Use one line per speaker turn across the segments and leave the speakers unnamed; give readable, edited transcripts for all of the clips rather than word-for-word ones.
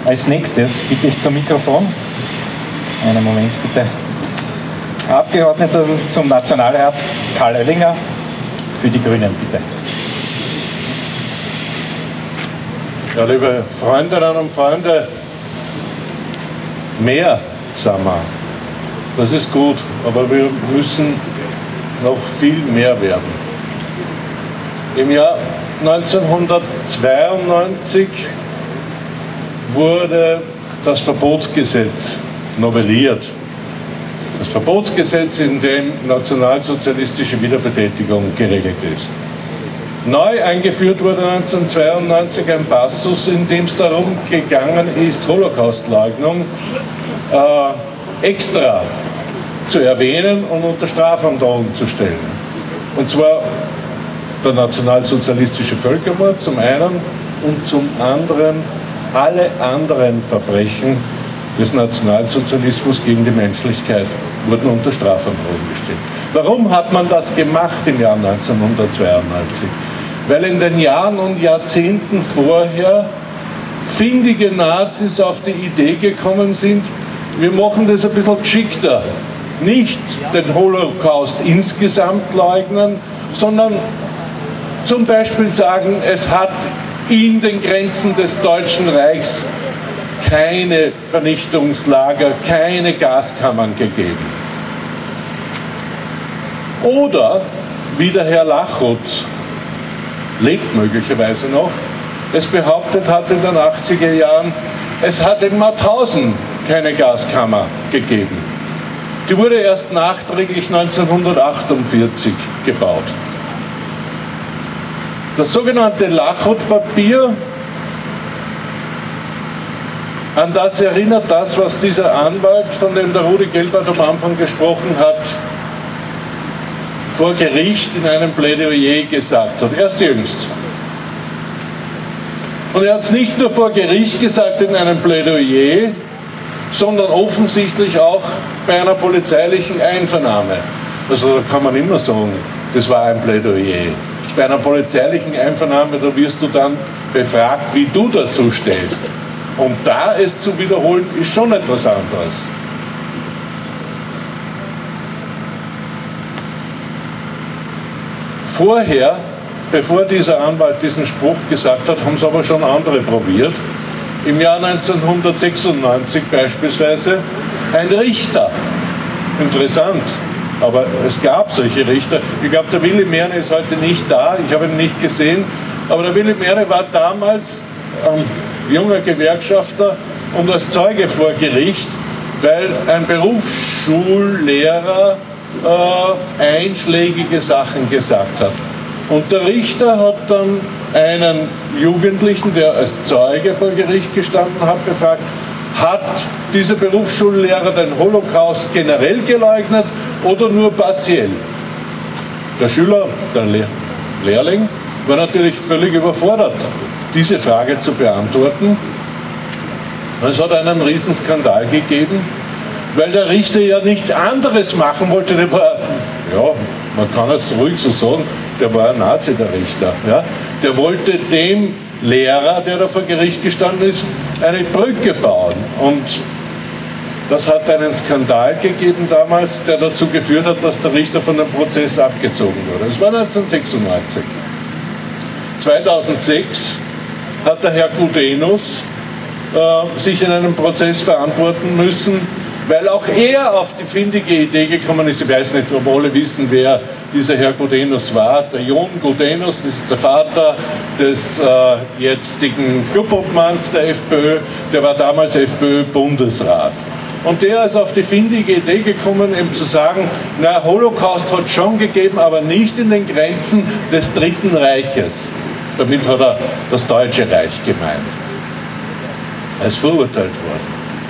Als nächstes bitte ich zum Mikrofon. Einen Moment bitte. Abgeordneter zum Nationalrat Karl Oellinger für die Grünen, bitte.
Ja, liebe Freundinnen und Freunde, mehr sind wir. Das ist gut, aber wir müssen noch viel mehr werden. Im Jahr 1992 wurde das Verbotsgesetz novelliert. Das Verbotsgesetz, in dem nationalsozialistische Wiederbetätigung geregelt ist. Neu eingeführt wurde 1992 ein Passus, in dem es darum gegangen ist, Holocaustleugnung extra zu erwähnen und unter Strafandrohung zu stellen. Und zwar der nationalsozialistische Völkermord zum einen und zum anderen alle anderen Verbrechen des Nationalsozialismus gegen die Menschlichkeit wurden unter Strafandrohung gestellt. Warum hat man das gemacht im Jahr 1992? Weil in den Jahren und Jahrzehnten vorher findige Nazis auf die Idee gekommen sind, wir machen das ein bisschen geschickter. Nicht den Holocaust insgesamt leugnen, sondern zum Beispiel sagen, es hat in den Grenzen des Deutschen Reichs keine Vernichtungslager, keine Gaskammern gegeben. Oder, wie der Herr Lachot, lebt möglicherweise noch, es behauptet hat in den 80er Jahren, es hat in Mauthausen keine Gaskammer gegeben. Die wurde erst nachträglich 1948 gebaut. Das sogenannte Lachot-Papier, an das erinnert das, was dieser Anwalt, von dem der Rudi Gelbart am Anfang gesprochen hat, vor Gericht in einem Plädoyer gesagt hat, erst jüngst. Und er hat es nicht nur vor Gericht gesagt in einem Plädoyer, sondern offensichtlich auch bei einer polizeilichen Einvernahme. Also da kann man immer sagen, das war ein Plädoyer. Bei einer polizeilichen Einvernahme, da wirst du dann befragt, wie du dazu stehst. Und da es zu wiederholen, ist schon etwas anderes. Vorher, bevor dieser Anwalt diesen Spruch gesagt hat, haben es aber schon andere probiert. Im Jahr 1996 beispielsweise ein Richter. Interessant, aber es gab solche Richter. Ich glaube, der Willi Mehrne ist heute nicht da, ich habe ihn nicht gesehen, aber der Willi Mehrne war damals junger Gewerkschafter und als Zeuge vor Gericht, weil ein Berufsschullehrer einschlägige Sachen gesagt hat. Und der Richter hat dann einen Jugendlichen, der als Zeuge vor Gericht gestanden hat, gefragt, hat dieser Berufsschullehrer den Holocaust generell geleugnet oder nur partiell? Der Schüler, der Lehrling, war natürlich völlig überfordert, diese Frage zu beantworten. Es hat einen Riesenskandal gegeben, weil der Richter ja nichts anderes machen wollte. Der war, ja, man kann es ruhig so sagen, der war ein Nazi, der Richter. Ja? Der wollte dem Lehrer, der da vor Gericht gestanden ist, eine Brücke bauen. Und das hat einen Skandal gegeben damals, der dazu geführt hat, dass der Richter von dem Prozess abgezogen wurde. Das war 1996. 2006 hat der Herr Gudenus sich in einem Prozess verantworten müssen, weil auch er auf die findige Idee gekommen ist. Ich weiß nicht, ob alle wissen, wer dieser Herr Gudenus war. Der Jon Gudenus, das ist der Vater des jetzigen Clubobmanns der FPÖ, der war damals FPÖ-Bundesrat. Und der ist auf die findige Idee gekommen, eben zu sagen, na, Holocaust hat es schon gegeben, aber nicht in den Grenzen des Dritten Reiches. Damit hat er das Deutsche Reich gemeint. Er ist verurteilt worden.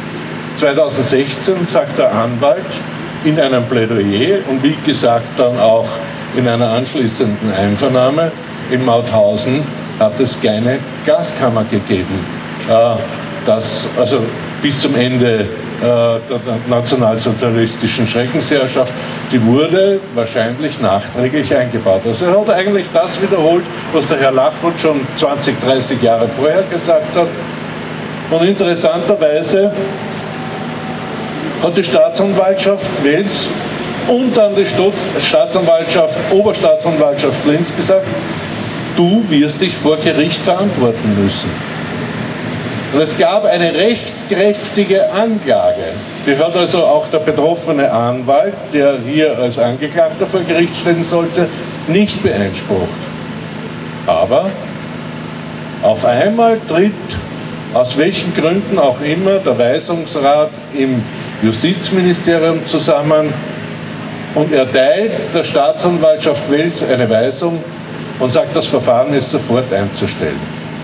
2016 sagt der Anwalt in einem Plädoyer und wie gesagt dann auch in einer anschließenden Einvernahme, in Mauthausen hat es keine Gaskammer gegeben. Also bis zum Ende der nationalsozialistischen Schreckensherrschaft, die wurde wahrscheinlich nachträglich eingebaut. Also er hat eigentlich das wiederholt, was der Herr Lachot schon 20, 30 Jahre vorher gesagt hat. Und interessanterweise hat die Staatsanwaltschaft Wels und dann die Oberstaatsanwaltschaft Linz gesagt, du wirst dich vor Gericht verantworten müssen. Und es gab eine rechtskräftige Anklage. Die hat also auch der betroffene Anwalt, der hier als Angeklagter vor Gericht stehen sollte, nicht beeinsprucht. Aber auf einmal tritt, aus welchen Gründen auch immer, der Weisungsrat im Justizministerium zusammen und erteilt der Staatsanwaltschaft Wels eine Weisung und sagt, das Verfahren ist sofort einzustellen.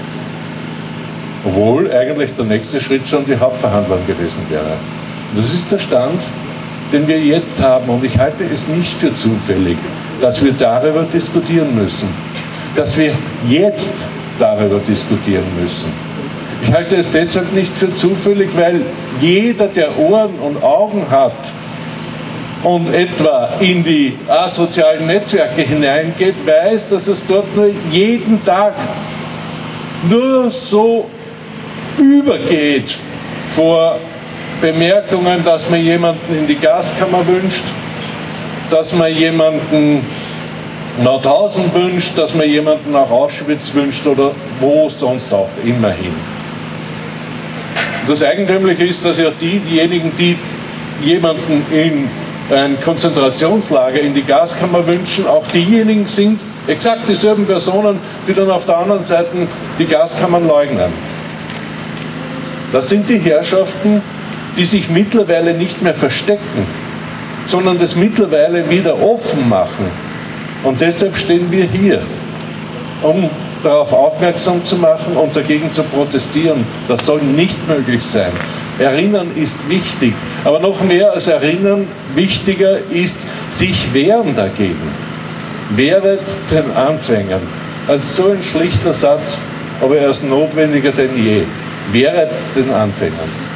Obwohl eigentlich der nächste Schritt schon die Hauptverhandlung gewesen wäre. Und das ist der Stand, den wir jetzt haben. Und ich halte es nicht für zufällig, dass wir darüber diskutieren müssen. Dass wir jetzt darüber diskutieren müssen. Ich halte es deshalb nicht für zufällig, weil jeder, der Ohren und Augen hat und etwa in die asozialen Netzwerke hineingeht, weiß, dass es dort nur jeden Tag nur so übergeht vor Bemerkungen, dass man jemanden in die Gaskammer wünscht, dass man jemanden Nordhausen wünscht, dass man jemanden nach Auschwitz wünscht oder wo sonst auch immer hin. Das Eigentümliche ist, dass ja diejenigen, die jemanden in ein Konzentrationslager in die Gaskammer wünschen, auch diejenigen sind, exakt dieselben Personen, die dann auf der anderen Seite die Gaskammern leugnen. Das sind die Herrschaften, die sich mittlerweile nicht mehr verstecken, sondern das mittlerweile wieder offen machen. Und deshalb stehen wir hier, um darauf aufmerksam zu machen und dagegen zu protestieren. Das soll nicht möglich sein. Erinnern ist wichtig, aber noch mehr als Erinnern, wichtiger ist, sich wehren dagegen. Wehret den Anfängern. Also so ein schlichter Satz, aber er ist notwendiger denn je. Wehret den Anfängern.